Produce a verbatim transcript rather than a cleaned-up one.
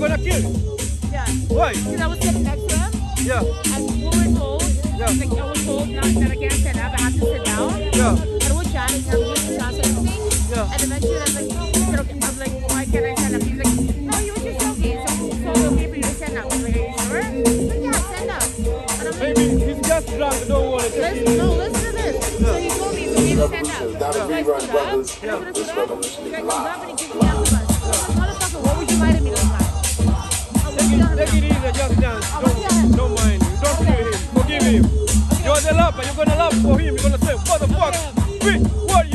gonna kill him? Yeah. Why? Because I was sitting next to him. Yeah. And we were told, Yeah. like, I was told not, that I can't stand up, I have to sit down. Yeah. And we're chatting, and we're just chatting. Yeah. And eventually I'm like, is it okay? I'm like, why can't I stand up? He's like, no, he was just joking. So, so okay for you to stand up. I'm like, are you sure? He's like, yeah, stand up. And I'm like, Maybe he's just drunk, don't want to take listen, no, listen to this. So he told me it's okay to stand up. Revolution, not So a I rerun, stood up, brothers. and I was gonna This sit up. revolution The is guy comes live. up and he kicks me out the bus. I'm like, motherfucker, what would you lie to me this time? I'll Take look down it, take it him. easy, just dance. I'll Don't, look down him. don't mind him. Don't kill him. Forgive him. You're the lover. You're gonna love for him. You're gonna say, motherfucker, we, what